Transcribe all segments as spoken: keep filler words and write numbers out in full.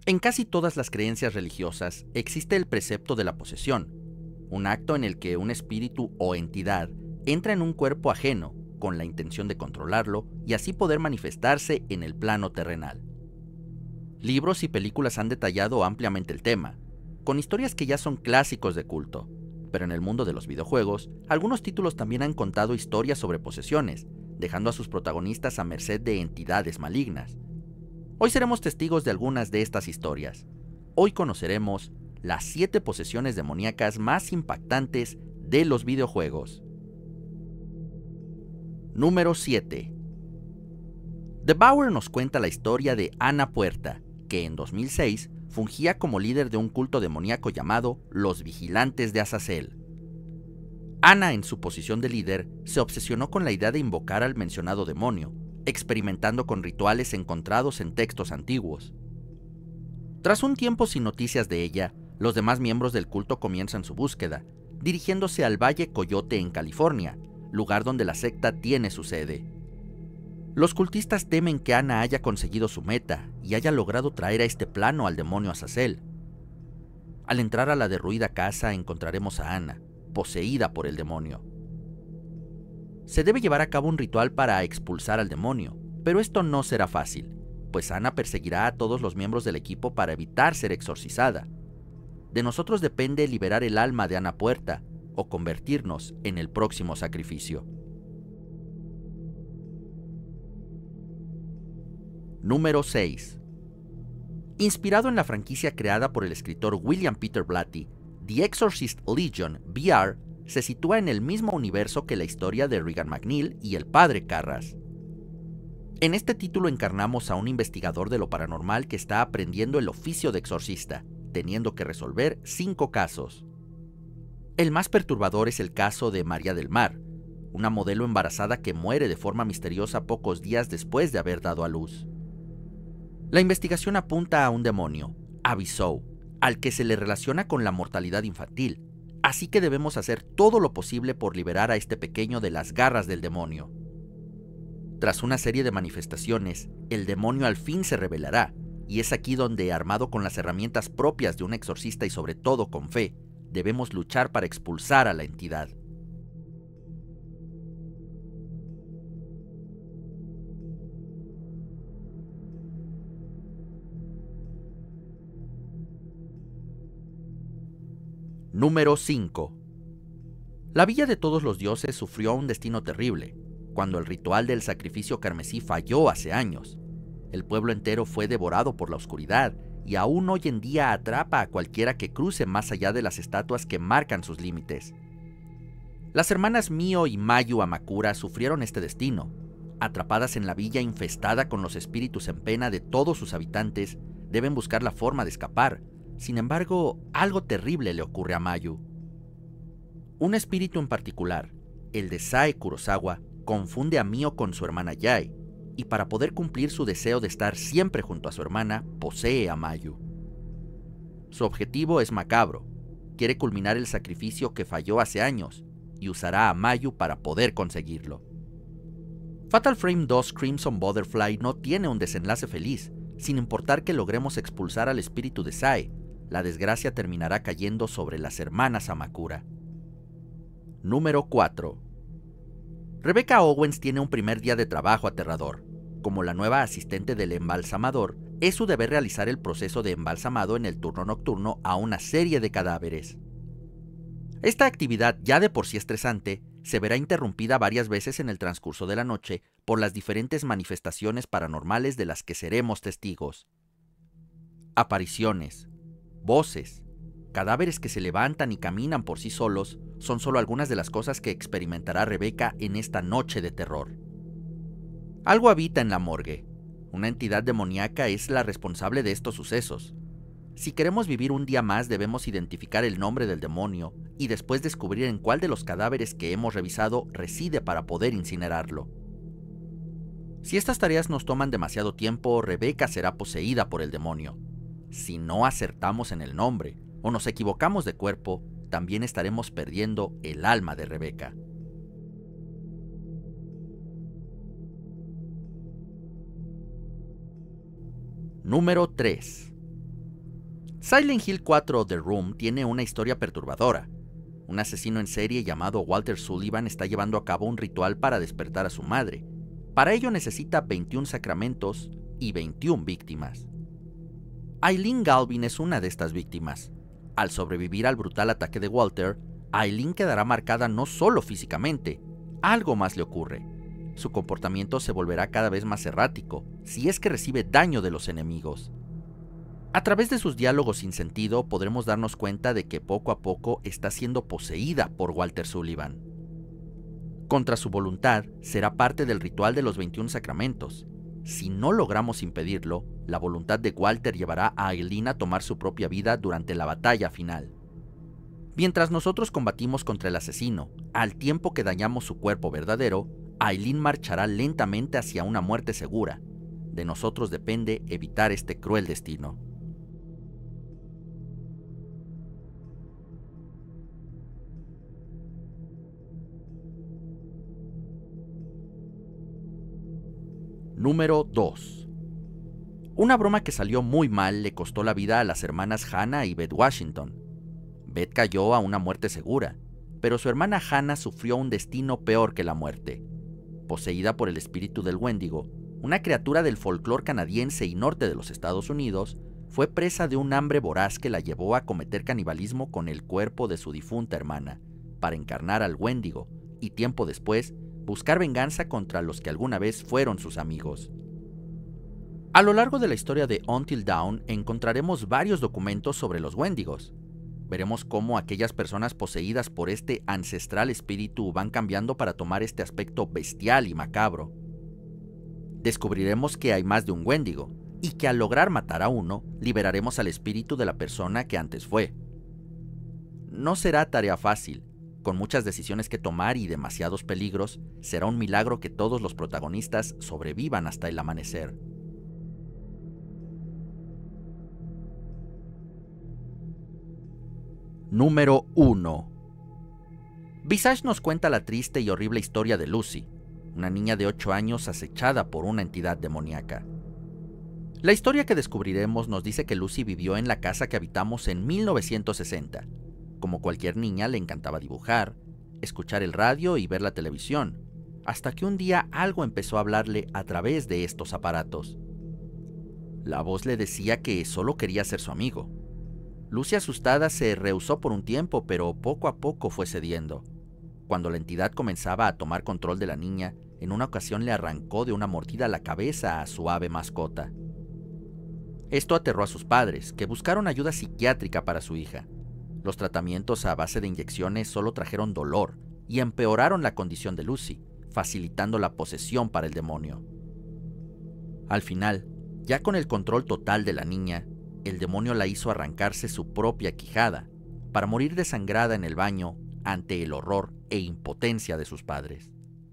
En casi todas las creencias religiosas existe el precepto de la posesión, un acto en el que un espíritu o entidad entra en un cuerpo ajeno con la intención de controlarlo y así poder manifestarse en el plano terrenal. Libros y películas han detallado ampliamente el tema, con historias que ya son clásicos de culto, pero en el mundo de los videojuegos, algunos títulos también han contado historias sobre posesiones, dejando a sus protagonistas a merced de entidades malignas. Hoy seremos testigos de algunas de estas historias. Hoy conoceremos las siete posesiones demoníacas más impactantes de los videojuegos. Número siete. The Bower nos cuenta la historia de Ana Puerta, que en dos mil seis fungía como líder de un culto demoníaco llamado Los Vigilantes de Azazel. Ana, en su posición de líder, se obsesionó con la idea de invocar al mencionado demonio, experimentando con rituales encontrados en textos antiguos. Tras un tiempo sin noticias de ella, los demás miembros del culto comienzan su búsqueda, dirigiéndose al Valle Coyote en California, lugar donde la secta tiene su sede. Los cultistas temen que Ana haya conseguido su meta y haya logrado traer a este plano al demonio Azazel. Al entrar a la derruida casa encontraremos a Ana, poseída por el demonio. Se debe llevar a cabo un ritual para expulsar al demonio, pero esto no será fácil, pues Ana perseguirá a todos los miembros del equipo para evitar ser exorcizada. De nosotros depende liberar el alma de Ana Puerta o convertirnos en el próximo sacrificio. Número seis. Inspirado en la franquicia creada por el escritor William Peter Blatty, The Exorcist Legion V R se sitúa en el mismo universo que la historia de Regan McNeil y el padre Carras. En este título encarnamos a un investigador de lo paranormal que está aprendiendo el oficio de exorcista, teniendo que resolver cinco casos. El más perturbador es el caso de María del Mar, una modelo embarazada que muere de forma misteriosa pocos días después de haber dado a luz. La investigación apunta a un demonio, Avisou, al que se le relaciona con la mortalidad infantil, así que debemos hacer todo lo posible por liberar a este pequeño de las garras del demonio. Tras una serie de manifestaciones, el demonio al fin se revelará, y es aquí donde, armado con las herramientas propias de un exorcista y sobre todo con fe, debemos luchar para expulsar a la entidad. Número cinco. La Villa de Todos los Dioses sufrió un destino terrible, cuando el ritual del sacrificio carmesí falló hace años. El pueblo entero fue devorado por la oscuridad, y aún hoy en día atrapa a cualquiera que cruce más allá de las estatuas que marcan sus límites. Las hermanas Mio y Mayu Amakura sufrieron este destino. Atrapadas en la villa infestada con los espíritus en pena de todos sus habitantes, deben buscar la forma de escapar. Sin embargo, algo terrible le ocurre a Mayu. Un espíritu en particular, el de Sae Kurosawa, confunde a Mio con su hermana Yae, y para poder cumplir su deseo de estar siempre junto a su hermana, posee a Mayu. Su objetivo es macabro, quiere culminar el sacrificio que falló hace años, y usará a Mayu para poder conseguirlo. Fatal Frame dos Crimson Butterfly no tiene un desenlace feliz, sin importar que logremos expulsar al espíritu de Sae, la desgracia terminará cayendo sobre las hermanas Amakura. Número cuatro. Rebecca Owens tiene un primer día de trabajo aterrador. Como la nueva asistente del embalsamador, es su deber realizar el proceso de embalsamado en el turno nocturno a una serie de cadáveres. Esta actividad, ya de por sí estresante, se verá interrumpida varias veces en el transcurso de la noche por las diferentes manifestaciones paranormales de las que seremos testigos. Apariciones, voces, cadáveres que se levantan y caminan por sí solos son solo algunas de las cosas que experimentará Rebecca en esta noche de terror. Algo habita en la morgue. Una entidad demoníaca es la responsable de estos sucesos. Si queremos vivir un día más, debemos identificar el nombre del demonio y después descubrir en cuál de los cadáveres que hemos revisado reside para poder incinerarlo. Si estas tareas nos toman demasiado tiempo, Rebecca será poseída por el demonio. Si no acertamos en el nombre o nos equivocamos de cuerpo, también estaremos perdiendo el alma de Rebecca. Número tres. Silent Hill cuatro The Room tiene una historia perturbadora. Un asesino en serie llamado Walter Sullivan está llevando a cabo un ritual para despertar a su madre. Para ello necesita veintiún sacramentos y veintiún víctimas. Eileen Galvin es una de estas víctimas. Al sobrevivir al brutal ataque de Walter, Eileen quedará marcada no solo físicamente, algo más le ocurre. Su comportamiento se volverá cada vez más errático, si es que recibe daño de los enemigos. A través de sus diálogos sin sentido podremos darnos cuenta de que poco a poco está siendo poseída por Walter Sullivan. Contra su voluntad, será parte del ritual de los veintiún sacramentos. Si no logramos impedirlo, la voluntad de Walter llevará a Eileen a tomar su propia vida durante la batalla final. Mientras nosotros combatimos contra el asesino, al tiempo que dañamos su cuerpo verdadero, Eileen marchará lentamente hacia una muerte segura. De nosotros depende evitar este cruel destino. Número dos. Una broma que salió muy mal le costó la vida a las hermanas Hannah y Beth Washington. Beth cayó a una muerte segura, pero su hermana Hannah sufrió un destino peor que la muerte. Poseída por el espíritu del Wendigo, una criatura del folclore canadiense y norte de los Estados Unidos, fue presa de un hambre voraz que la llevó a cometer canibalismo con el cuerpo de su difunta hermana, para encarnar al Wendigo y tiempo después buscar venganza contra los que alguna vez fueron sus amigos. A lo largo de la historia de Until Dawn encontraremos varios documentos sobre los Wendigos. Veremos cómo aquellas personas poseídas por este ancestral espíritu van cambiando para tomar este aspecto bestial y macabro. Descubriremos que hay más de un Wendigo, y que al lograr matar a uno, liberaremos al espíritu de la persona que antes fue. No será tarea fácil. Con muchas decisiones que tomar y demasiados peligros, será un milagro que todos los protagonistas sobrevivan hasta el amanecer. Número uno. Visage nos cuenta la triste y horrible historia de Lucy, una niña de ocho años acechada por una entidad demoníaca. La historia que descubriremos nos dice que Lucy vivió en la casa que habitamos en mil novecientos sesenta. Como cualquier niña, le encantaba dibujar, escuchar el radio y ver la televisión, hasta que un día algo empezó a hablarle a través de estos aparatos. La voz le decía que solo quería ser su amigo. Lucy, asustada, se rehusó por un tiempo, pero poco a poco fue cediendo. Cuando la entidad comenzaba a tomar control de la niña, en una ocasión le arrancó de una mordida la cabeza a su ave mascota. Esto aterró a sus padres, que buscaron ayuda psiquiátrica para su hija. Los tratamientos a base de inyecciones solo trajeron dolor y empeoraron la condición de Lucy, facilitando la posesión para el demonio. Al final, ya con el control total de la niña, el demonio la hizo arrancarse su propia quijada, para morir desangrada en el baño ante el horror e impotencia de sus padres.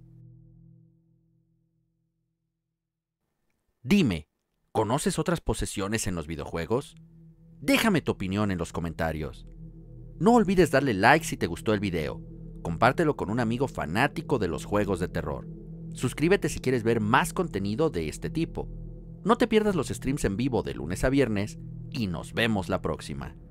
Dime, ¿conoces otras posesiones en los videojuegos? Déjame tu opinión en los comentarios. No olvides darle like si te gustó el video, compártelo con un amigo fanático de los juegos de terror. Suscríbete si quieres ver más contenido de este tipo. No te pierdas los streams en vivo de lunes a viernes y nos vemos la próxima.